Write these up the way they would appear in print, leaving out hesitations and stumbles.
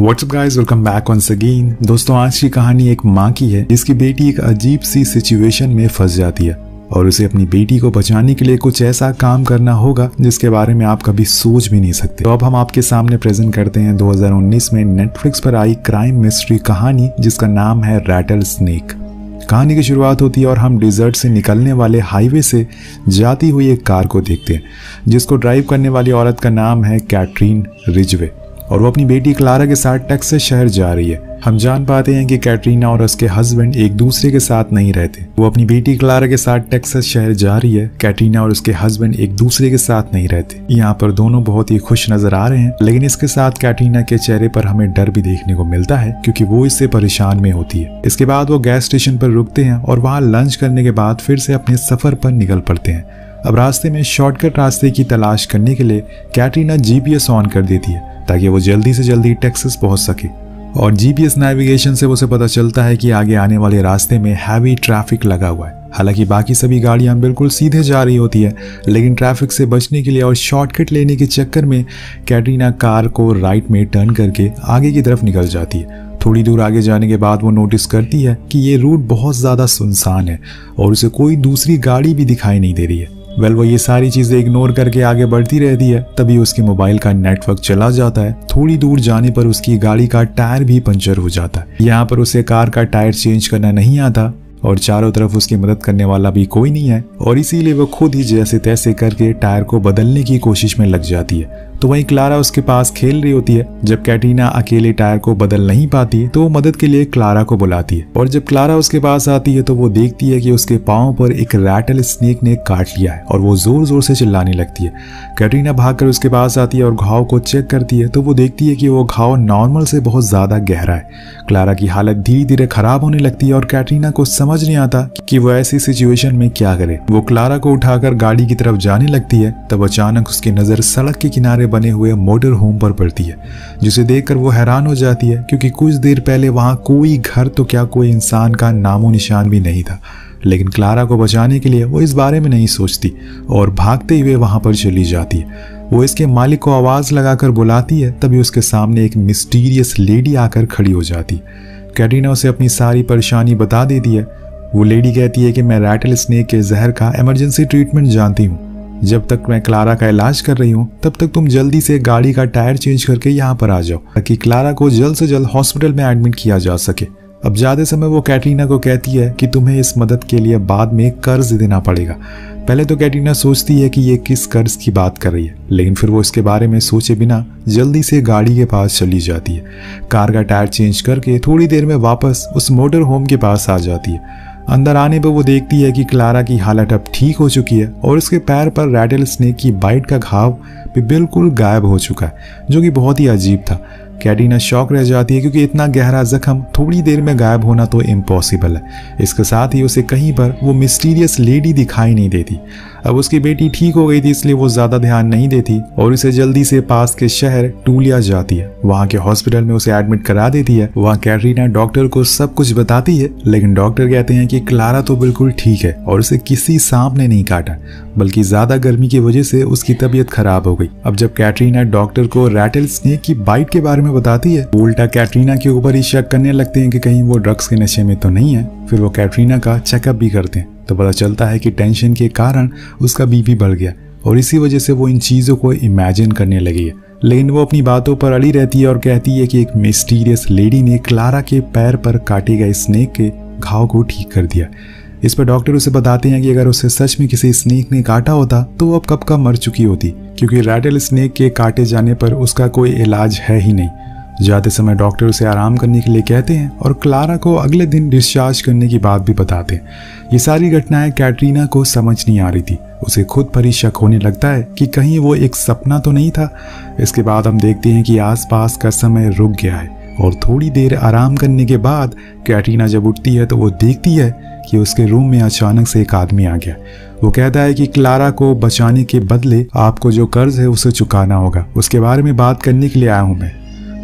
WhatsApp guys, welcome back once again. दोस्तों, आज की कहानी एक माँ की है जिसकी बेटी एक अजीब सी सिचुएशन में फंस जाती है और उसे अपनी बेटी को बचाने के लिए कुछ ऐसा काम करना होगा जिसके बारे में आप कभी सोच भी नहीं सकते। तो अब हम आपके सामने प्रेजेंट करते हैं 2019 में नेटफ्लिक्स पर आई क्राइम मिस्ट्री कहानी जिसका नाम है रैटल स्नेक। कहानी की शुरुआत होती है और हम डिजर्ट से निकलने वाले हाईवे से जाती हुई एक कार को देखते हैं जिसको ड्राइव करने वाली औरत का नाम है कैटरीन रिजवे और वो अपनी बेटी क्लारा के साथ टेक्सास शहर जा रही है। हम जान पाते हैं कि कैटरीना और उसके हस्बैंड एक दूसरे के साथ नहीं रहते। वो अपनी बेटी क्लारा के साथ टेक्सास शहर जा रही है। कैटरीना और उसके हस्बैंड एक दूसरे के साथ नहीं रहते। यहाँ पर दोनों बहुत ही खुश नजर आ रहे हैं, लेकिन इसके साथ कैटरीना के चेहरे पर हमें डर भी देखने को मिलता है क्योंकि वो इससे परेशान में होती है। इसके बाद वो गैस स्टेशन पर रुकते हैं और वहाँ लंच करने के बाद फिर से अपने सफर पर निकल पड़ते हैं। अब रास्ते में शॉर्टकट रास्ते की तलाश करने के लिए कैटरीना जीपीएस ऑन कर देती है ताकि वो जल्दी से जल्दी टेक्सास पहुंच सके। और जीपीएस नेविगेशन से उसे पता चलता है कि आगे आने वाले रास्ते में हैवी ट्रैफिक लगा हुआ है। हालांकि बाकी सभी गाड़ियां बिल्कुल सीधे जा रही होती है, लेकिन ट्रैफिक से बचने के लिए और शॉर्टकट लेने के चक्कर में कैटरीना कार को राइट में टर्न करके आगे की तरफ निकल जाती है। थोड़ी दूर आगे जाने के बाद वो नोटिस करती है कि ये रूट बहुत ज़्यादा सुनसान है और उसे कोई दूसरी गाड़ी भी दिखाई नहीं दे रही है। वो ये सारी चीजें इग्नोर करके आगे बढ़ती रहती है। तभी उसके मोबाइल का नेटवर्क चला जाता है। थोड़ी दूर जाने पर उसकी गाड़ी का टायर भी पंचर हो जाता है। यहाँ पर उसे कार का टायर चेंज करना नहीं आता और चारों तरफ उसकी मदद करने वाला भी कोई नहीं है और इसीलिए वो खुद ही जैसे तैसे करके टायर को बदलने की कोशिश में लग जाती है। तो वहीं क्लारा उसके पास खेल रही होती है। जब कैटरीना अकेले टायर को बदल नहीं पाती तो वो मदद के लिए क्लारा को बुलाती है और जब क्लारा उसके पास आती है तो वो देखती है कि उसके पाँव पर एक रैटल स्नेक ने काट लिया है और वो जोर जोर से चिल्लाने लगती है। कैटरीना भागकर उसके पास आती है और घाव को चेक करती है तो वो देखती है कि वो घाव नॉर्मल से बहुत ज्यादा गहरा है। क्लारा की हालत धीरे धीरे खराब होने लगती है और कैटरीना को समझ नहीं आता कि वो ऐसी सिचुएशन में क्या करे। वो क्लारा को उठाकर गाड़ी की तरफ जाने लगती है। तब अचानक उसकी नजर सड़क के किनारे बने हुए मोटर होम पर पड़ती है, जिसे देखकर वो हैरान हो जाती है क्योंकि कुछ देर पहले वहां कोई घर तो क्या कोई इंसान का नामो निशान भी नहीं था। लेकिन क्लारा को बचाने के लिए वो इस बारे में नहीं सोचती और भागते हुए वहां पर चली जाती है। वो इसके मालिक को आवाज लगाकर बुलाती है। तभी उसके सामने एक मिस्टीरियस लेडी आकर खड़ी हो जाती है। कैटरीना उसे अपनी सारी परेशानी बता देती है। वो लेडी कहती है कि मैं रैटल स्नेक के जहर का इमरजेंसी ट्रीटमेंट जानती हूँ। जब तक मैं क्लारा का इलाज कर रही हूँ तब तक तुम जल्दी से गाड़ी का टायर चेंज करके यहाँ पर आ जाओ ताकि क्लारा को जल्द से जल्द हॉस्पिटल में एडमिट किया जा सके। अब ज्यादा समय वो कैटरीना को कहती है कि तुम्हें इस मदद के लिए बाद में कर्ज देना पड़ेगा। पहले तो कैटरीना सोचती है कि ये किस कर्ज की बात कर रही है, लेकिन फिर वो इसके बारे में सोचे बिना जल्दी से गाड़ी के पास चली जाती है। कार का टायर चेंज करके थोड़ी देर में वापस उस मोटर होम के पास आ जाती है। अंदर आने पर वो देखती है कि क्लारा की हालत अब ठीक हो चुकी है और उसके पैर पर रैटल स्नेक की बाइट का घाव भी बिल्कुल गायब हो चुका है, जो कि बहुत ही अजीब था। कैटरीना शॉक रह जाती है क्योंकि इतना गहरा जख्म थोड़ी देर में गायब होना तो इम्पॉसिबल है। इसके साथ ही उसे कहीं पर वो मिस्टीरियस लेडी दिखाई नहीं देती। अब उसकी बेटी ठीक हो गई थी इसलिए वो ज्यादा ध्यान नहीं देती और उसे जल्दी से पास के शहर टूलिया जाती है। वहाँ के हॉस्पिटल में उसे एडमिट करा देती है। वहाँ कैटरीना डॉक्टर को सब कुछ बताती है, लेकिन डॉक्टर कहते हैं कि क्लारा तो बिल्कुल ठीक है और उसे किसी सांप ने नहीं काटा, बल्कि ज्यादा गर्मी की वजह से उसकी तबीयत खराब हो गई। अब जब कैटरीना डॉक्टर को रैटल स्नेक की बाइट के बारे में बताती है, उल्टा कैटरीना के ऊपर ही शक करने लगते हैं कि कहीं वो ड्रग्स के नशे में तो नहीं है। फिर वो कैटरीना का चेकअप भी करते हैं तो पता चलता है कि टेंशन के कारण उसका बीपी बढ़ गया और इसी वजह से वो इन चीज़ों को इमेजिन करने लगी है। लेकिन वो अपनी बातों पर अड़ी रहती है और कहती है कि एक मिस्टीरियस लेडी ने क्लारा के पैर पर काटे गए स्नेक के घाव को ठीक कर दिया। इस पर डॉक्टर उसे बताते हैं कि अगर उसे सच में किसी स्नेक ने काटा होता तो वो अब कब का मर चुकी होती, क्योंकि रैटल स्नेक के काटे जाने पर उसका कोई इलाज है ही नहीं। जाते समय डॉक्टर उसे आराम करने के लिए कहते हैं और क्लारा को अगले दिन डिस्चार्ज करने की बात भी बताते हैं। ये सारी घटनाएं कैटरीना को समझ नहीं आ रही थी। उसे खुद पर ही शक होने लगता है कि कहीं वो एक सपना तो नहीं था। इसके बाद हम देखते हैं कि आसपास का समय रुक गया है और थोड़ी देर आराम करने के बाद कैटरीना जब उठती है तो वो देखती है कि उसके रूम में अचानक से एक आदमी आ गया। वो कहता है कि क्लारा को बचाने के बदले आपको जो कर्ज है उसे चुकाना होगा, उसके बारे में बात करने के लिए आया हूँ मैं।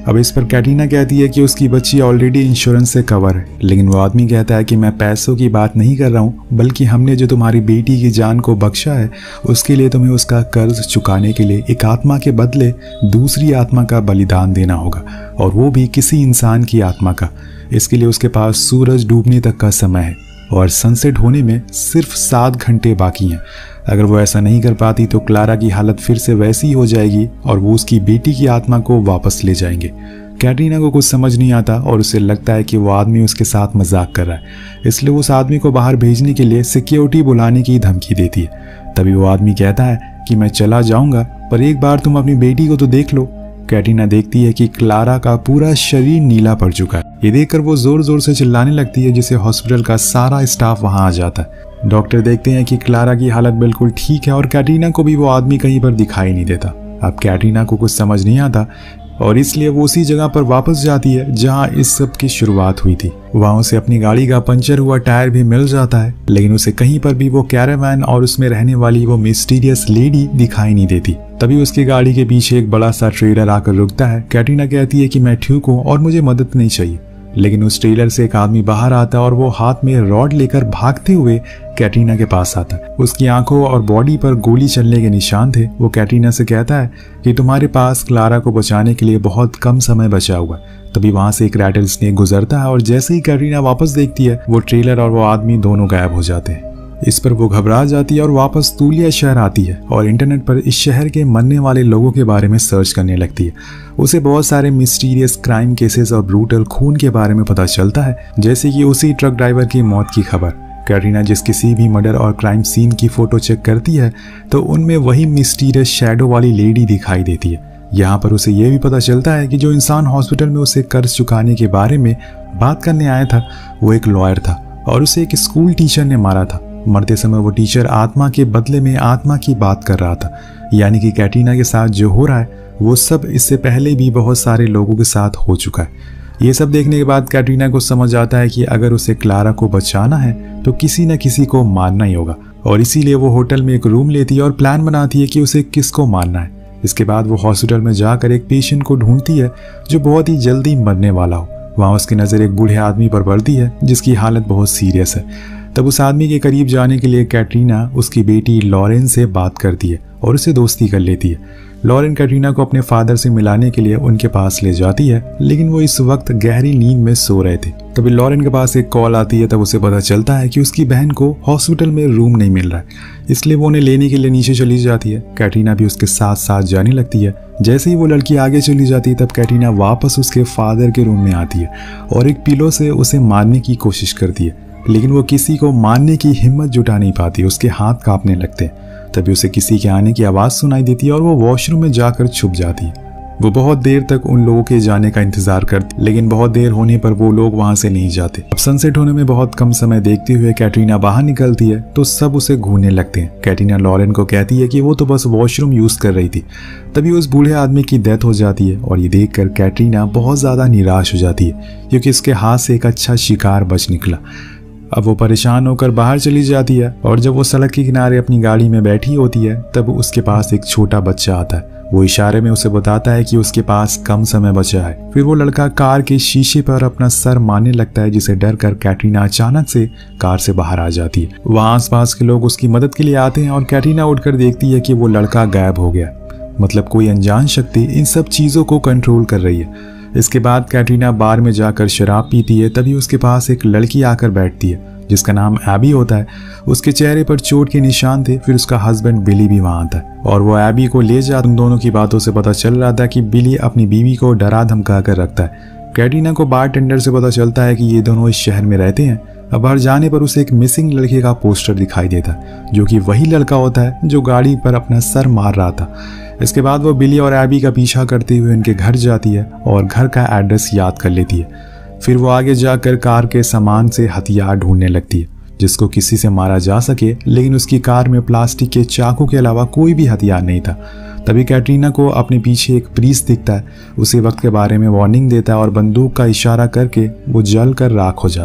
अब इस पर कैटरीना कहती है कि उसकी बच्ची ऑलरेडी इंश्योरेंस से कवर है, लेकिन वो आदमी कहता है कि मैं पैसों की बात नहीं कर रहा हूँ, बल्कि हमने जो तुम्हारी बेटी की जान को बख्शा है उसके लिए तुम्हें उसका कर्ज चुकाने के लिए एक आत्मा के बदले दूसरी आत्मा का बलिदान देना होगा, और वो भी किसी इंसान की आत्मा का। इसके लिए उसके पास सूरज डूबने तक का समय है और सनसेट होने में सिर्फ 7 घंटे बाकी हैं। अगर वो ऐसा नहीं कर पाती तो क्लारा की हालत फिर से वैसी ही हो जाएगी और वो उसकी बेटी की आत्मा को वापस ले जाएंगे। कैटरीना को कुछ समझ नहीं आता और उसे लगता है कि वो आदमी उसके साथ मजाक कर रहा है, इसलिए वो उस आदमी को बाहर भेजने के लिए सिक्योरिटी बुलाने की धमकी देती है। तभी वो आदमी कहता है कि मैं चला जाऊंगा, पर एक बार तुम अपनी बेटी को तो देख लो। कैटरीना देखती है कि क्लारा का पूरा शरीर नीला पड़ चुका है। ये देखकर वो जोर जोर से चिल्लाने लगती है, जिससे हॉस्पिटल का सारा स्टाफ वहां आ जाता है। डॉक्टर देखते हैं कि क्लारा की हालत बिल्कुल ठीक है और कैटरीना को भी वो आदमी कहीं पर दिखाई नहीं देता। अब कैटरीना को कुछ समझ नहीं आता और इसलिए वो उसी जगह पर वापस जाती है जहां इस सब की शुरुआत हुई थी। वहां उसे अपनी गाड़ी का पंचर हुआ टायर भी मिल जाता है, लेकिन उसे कहीं पर भी वो कैरावैन और उसमें रहने वाली वो मिस्टीरियस लेडी दिखाई नहीं देती। तभी उसकी गाड़ी के पीछे एक बड़ा सा ट्रेलर आकर रुकता है। कैटरीना कहती है कि मैं ठीक हूँ और मुझे मदद नहीं चाहिए, लेकिन उस ट्रेलर से एक आदमी बाहर आता है और वो हाथ में रॉड लेकर भागते हुए कैटरीना के पास आता है। उसकी आंखों और बॉडी पर गोली चलने के निशान थे। वो कैटरीना से कहता है कि तुम्हारे पास क्लारा को बचाने के लिए बहुत कम समय बचा हुआ। तभी वहां से एक रैटल स्नेक गुजरता है और जैसे ही कैटरीना वापस देखती है वो ट्रेलर और वो आदमी दोनों गायब हो जाते हैं। इस पर वो घबरा जाती है और वापस तूलिया शहर आती है और इंटरनेट पर इस शहर के मरने वाले लोगों के बारे में सर्च करने लगती है। उसे बहुत सारे मिस्टीरियस क्राइम केसेस और ब्रूटल खून के बारे में पता चलता है, जैसे कि उसी ट्रक ड्राइवर की मौत की खबर। कैटरीना जिस किसी भी मर्डर और क्राइम सीन की फोटो चेक करती है तो उनमें वही मिस्टीरियस शैडो वाली लेडी दिखाई देती है। यहाँ पर उसे यह भी पता चलता है कि जो इंसान हॉस्पिटल में उसे कर्ज चुकाने के बारे में बात करने आया था वो एक लॉयर था और उसे एक स्कूल टीचर ने मारा था। मरते समय वो टीचर आत्मा के बदले में आत्मा की बात कर रहा था, यानी कि कैटरीना के साथ जो हो रहा है वो सब इससे पहले भी बहुत सारे लोगों के साथ हो चुका है। ये सब देखने के बाद कैटरीना को समझ आता है कि अगर उसे क्लारा को बचाना है तो किसी न किसी को मारना ही होगा, और इसीलिए वो होटल में एक रूम लेती है और प्लान बनाती है कि उसे किसको मारना है। इसके बाद वो हॉस्पिटल में जाकर एक पेशेंट को ढूंढती है जो बहुत ही जल्दी मरने वाला हो। वहाँ उसकी नज़र एक बूढ़े आदमी पर पड़ती है जिसकी हालत बहुत सीरियस है। तब उस आदमी के करीब जाने के लिए कैटरीना उसकी बेटी लॉरेन से बात करती है और उसे दोस्ती कर लेती है। लॉरेन कैटरीना को अपने फादर से मिलाने के लिए उनके पास ले जाती है, लेकिन वो इस वक्त गहरी नींद में सो रहे थे। तभी लॉरेन के पास एक कॉल आती है। तब उसे पता चलता है कि उसकी बहन को हॉस्पिटल में रूम नहीं मिल रहा है, इसलिए वो उन्हें लेने के लिए नीचे चली जाती है। कैटरीना भी उसके साथ साथ जाने लगती है। जैसे ही वो लड़की आगे चली जाती है तब कैटरीना वापस उसके फादर के रूम में आती है और एक पिलो से उसे मारने की कोशिश करती है, लेकिन वो किसी को मारने की हिम्मत जुटा नहीं पाती। उसके हाथ कांपने लगते हैं। तभी उसे किसी के आने की आवाज़ सुनाई देती है और वो वॉशरूम में जाकर छुप जाती है। वो बहुत देर तक उन लोगों के जाने का इंतजार करती, लेकिन बहुत देर होने पर वो लोग वहां से नहीं जाते। अब सनसेट होने में बहुत कम समय देखते हुए कैटरीना बाहर निकलती है तो सब उसे घूरने लगते हैं। कैटरीना लॉरेन को कहती है कि वो तो बस वॉशरूम यूज कर रही थी। तभी उस बूढ़े आदमी की डेथ हो जाती है और ये देखकर कैटरीना बहुत ज्यादा निराश हो जाती है, क्योंकि उसके हाथ से एक अच्छा शिकार बच निकला। अब वो परेशान होकर बाहर चली जाती है और जब वो सड़क के किनारे अपनी गाड़ी में बैठी होती है तब उसके पास एक छोटा बच्चा आता है। वो इशारे में उसे बताता है कि उसके पास कम समय बचा है। फिर वो लड़का कार के शीशे पर अपना सर मारने लगता है, जिसे डर कर कैटरीना अचानक से कार से बाहर आ जाती है। वहाँ आसपास के लोग उसकी मदद के लिए आते हैं और कैटरीना उठकर देखती है कि वो लड़का गायब हो गया। मतलब कोई अनजान शक्ति इन सब चीज़ों को कंट्रोल कर रही है। इसके बाद कैटरीना बार में जाकर शराब पीती है। तभी उसके पास एक लड़की आकर बैठती है जिसका नाम एबी होता है। उसके चेहरे पर चोट के निशान थे। फिर उसका हस्बैंड बिली भी वहां आता है और वो एबी को ले जा। उन दोनों की बातों से पता चल रहा था कि बिली अपनी बीवी को डरा धमका कर रखता है। कैटरीना को बारटेंडर से पता चलता है कि ये दोनों इस शहर में रहते हैं। अब बाहर जाने पर उसे एक मिसिंग लड़के का पोस्टर दिखाई देता है, जो कि वही लड़का होता है जो गाड़ी पर अपना सर मार रहा था। इसके बाद वो बिली और एबी का पीछा करते हुए उनके घर जाती है और घर का एड्रेस याद कर लेती है। फिर वो आगे जाकर कार के सामान से हथियार ढूंढने लगती है जिसको किसी से मारा जा सके, लेकिन उसकी कार में प्लास्टिक के चाकू के अलावा कोई भी हथियार नहीं था। तभी कैटरीना को अपने पीछे एक प्रीस्ट दिखता है। उसी वक्त के बारे में वार्निंग देता है और बंदूक का इशारा करके वो जल कर राख हो जाता है।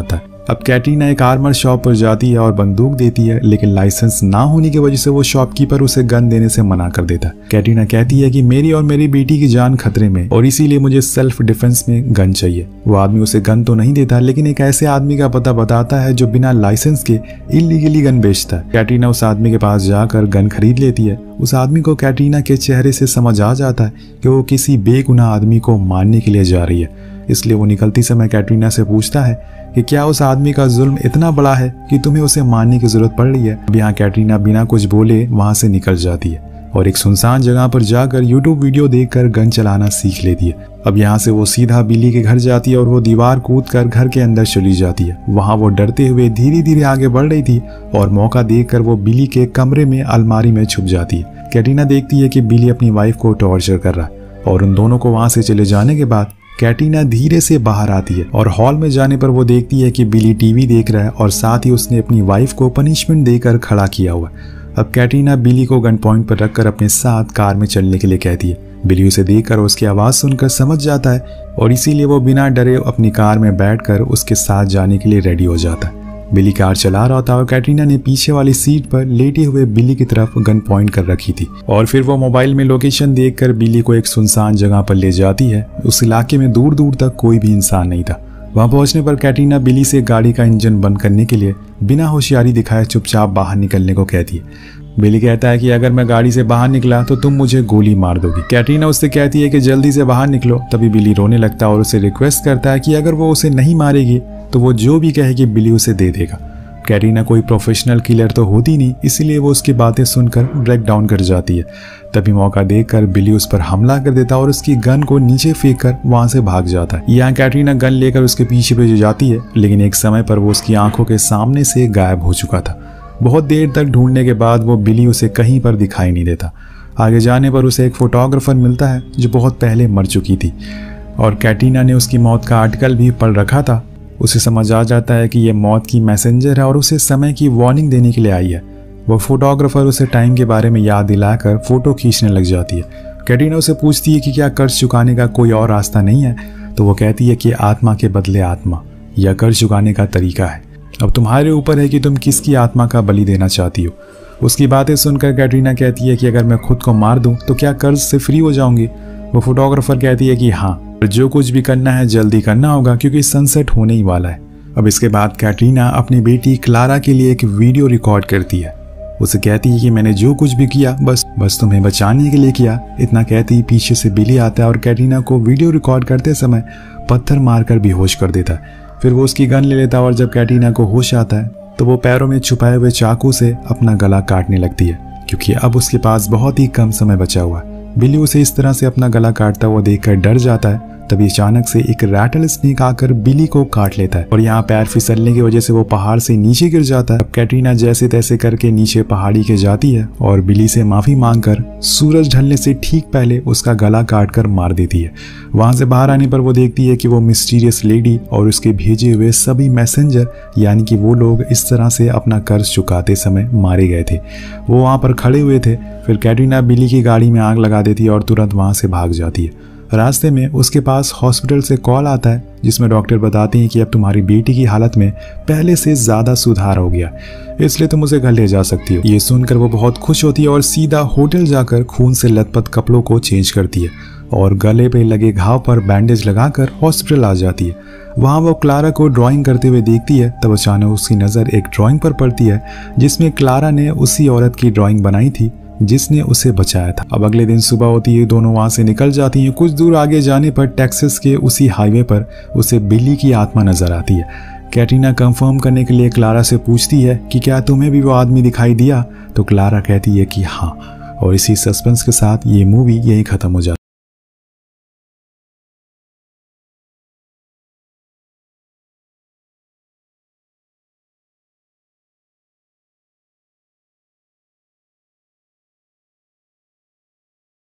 अब कैटरीना एक आर्मर शॉप पर जाती है और बंदूक देती है, लेकिन लाइसेंस ना होने की वजह से वो शॉपकीपर उसे गन देने से मना कर देता है। कैटरीना कहती है कि मेरी और मेरी बेटी की जान खतरे में और इसीलिए मुझे सेल्फ डिफेंस में गन चाहिए। वो आदमी उसे गन तो नहीं देता, लेकिन एक ऐसे आदमी का पता बताता है जो बिना लाइसेंस के इलीगली गन बेचता है। कैटरीना उस आदमी के पास जाकर गन खरीद लेती है। उस आदमी को कैटरीना के चेहरे से समझ आ जाता है कि वो किसी बेगुनाह आदमी को मारने के लिए जा रही है, इसलिए वो निकलती समय कैटरीना से पूछता है कि क्या उस आदमी का जुल्म इतना बड़ा है कि तुम्हें उसे मारने की जरूरत पड़ रही है। अब यहाँ कैटरीना बिना कुछ बोले वहां से निकल जाती है और एक सुनसान जगह पर जाकर यूट्यूब वीडियो देखकर गन चलाना सीख लेती है। अब यहाँ से वो सीधा बिली के घर जाती है और वो दीवार कूदकर घर के अंदर चली जाती है। वहाँ वो डरते हुए धीरे धीरे आगे बढ़ रही थी और मौका देखकर वो बिली के कमरे में अलमारी में छुप जाती है। कैटरीना देखती है कि बिली अपनी वाइफ को टॉर्चर कर रहा है और उन दोनों को वहां से चले जाने के बाद कैटरीना धीरे से बाहर आती है और हॉल में जाने पर वो देखती है कि बिली टीवी देख रहा है और साथ ही उसने अपनी वाइफ को पनिशमेंट देकर खड़ा किया हुआ। अब कैटरीना बिली को गन पॉइंट पर रखकर अपने साथ कार में चलने के लिए कहती है। बिली उसे देखकर उसकी आवाज सुनकर समझ जाता है और इसीलिए वो बिना डरे अपनी कार में बैठकर उसके साथ जाने के लिए रेडी हो जाता है। बिली कार चला रहा था और कैटरीना ने पीछे वाली सीट पर लेटे हुए बिली की तरफ गन पॉइंट कर रखी थी और फिर वो मोबाइल में लोकेशन देखकर बिली को एक सुनसान जगह पर ले जाती है। उस इलाके में दूर दूर तक कोई भी इंसान नहीं था। वहां पहुंचने पर कैटरीना बिली से गाड़ी का इंजन बंद करने के लिए बिना होशियारी दिखाए चुपचाप बाहर निकलने को कहती है। बिली कहता है कि अगर मैं गाड़ी से बाहर निकला तो तुम मुझे गोली मार दोगी। कैटरीना उससे कहती है कि जल्दी से बाहर निकलो। तभी बिली रोने लगता है और उसे रिक्वेस्ट करता है कि अगर वो उसे नहीं मारेगी तो वो जो भी कहेगी बिली उसे दे देगा। कैटरीना कोई प्रोफेशनल किलर तो होती नहीं, इसीलिए वो उसकी बातें सुनकर ब्रेक डाउन कर जाती है। तभी मौका देखकर बिली उस पर हमला कर देता है और उसकी गन को नीचे फेंक कर वहां से भाग जाता है। यहाँ कैटरीना गन लेकर उसके पीछे जाती है, लेकिन एक समय पर वो उसकी आंखों के सामने से गायब हो चुका था। बहुत देर तक ढूंढने के बाद वो बिली उसे कहीं पर दिखाई नहीं देता। आगे जाने पर उसे एक फोटोग्राफर मिलता है जो बहुत पहले मर चुकी थी और कैटरीना ने उसकी मौत का आर्टिकल भी पढ़ रखा था। उसे समझ आ जाता है कि यह मौत की मैसेंजर है और उसे समय की वार्निंग देने के लिए आई है। वो फोटोग्राफर उसे टाइम के बारे में याद दिलाकर फोटो खींचने लग जाती है। कैटरीना उसे पूछती है कि क्या कर्ज चुकाने का कोई और रास्ता नहीं है, तो वो कहती है कि आत्मा के बदले आत्मा यह कर्ज चुकाने का तरीका है। अब तुम्हारे ऊपर है कि तुम किसकी आत्मा का बलि देना चाहती हो। उसकी बातें सुनकर कैटरीना कहती है कि अगर मैं खुद को मार दूं तो क्या कर्ज से फ्री हो जाऊंगी। वो फोटोग्राफर कहती है कि हाँ, जो कुछ भी करना है जल्दी करना होगा क्योंकि सनसेट होने ही वाला है। अब इसके बाद कैटरीना अपनी बेटी क्लारा के लिए एक वीडियो रिकॉर्ड करती है। उसे कहती है कि मैंने जो कुछ भी किया बस तुम्हें बचाने के लिए किया। इतना कहती ही पीछे से बिली आता है और कैटरीना को वीडियो रिकॉर्ड करते समय पत्थर मारकर बेहोश कर देता है। फिर वो उसकी गन ले लेता है और जब कैटरीना को होश आता है तो वो पैरों में छुपाए हुए चाकू से अपना गला काटने लगती है, क्योंकि अब उसके पास बहुत ही कम समय बचा हुआ है। बिली उसे इस तरह से अपना गला काटता हुआ देखकर डर जाता है। तभी अचानक से एक रैटल स्नेक आकर बिली को काट लेता है और यहाँ पैर फिसलने की वजह से वो पहाड़ से नीचे गिर जाता है। अब कैटरीना जैसे तैसे करके नीचे पहाड़ी के जाती है और बिली से माफी मांगकर सूरज ढलने से ठीक पहले उसका गला काटकर मार देती है। वहां से बाहर आने पर वो देखती है कि वो मिस्टीरियस लेडी और उसके भेजे हुए सभी मैसेंजर यानी कि वो लोग इस तरह से अपना कर्ज चुकाते समय मारे गए थे। वो वहां पर खड़े हुए थे। फिर कैटरीना बिली की गाड़ी में आग लगा देती है और तुरंत वहां से भाग जाती है। रास्ते में उसके पास हॉस्पिटल से कॉल आता है जिसमें डॉक्टर बताते हैं कि अब तुम्हारी बेटी की हालत में पहले से ज्यादा सुधार हो गया, इसलिए तुम उसे घर ले जा सकती हो। ये सुनकर वो बहुत खुश होती है और सीधा होटल जाकर खून से लथपथ कपड़ों को चेंज करती है और गले पे लगे घाव पर बैंडेज लगाकर हॉस्पिटल आ जाती है। वहाँ वो क्लारा को ड्राइंग करते हुए देखती है। तब अचानक उसकी नज़र एक ड्राइंग पर पड़ती है जिसमें क्लारा ने उसी औरत की ड्राइंग बनाई थी जिसने उसे बचाया था। अब अगले दिन सुबह होती है, दोनों वहां से निकल जाती हैं। कुछ दूर आगे जाने पर टेक्सास के उसी हाईवे पर उसे बिली की आत्मा नजर आती है। कैटरीना कंफर्म करने के लिए क्लारा से पूछती है कि क्या तुम्हें भी वो आदमी दिखाई दिया, तो क्लारा कहती है कि हाँ, और इसी सस्पेंस के साथ ये मूवी यही खत्म हो जाती है।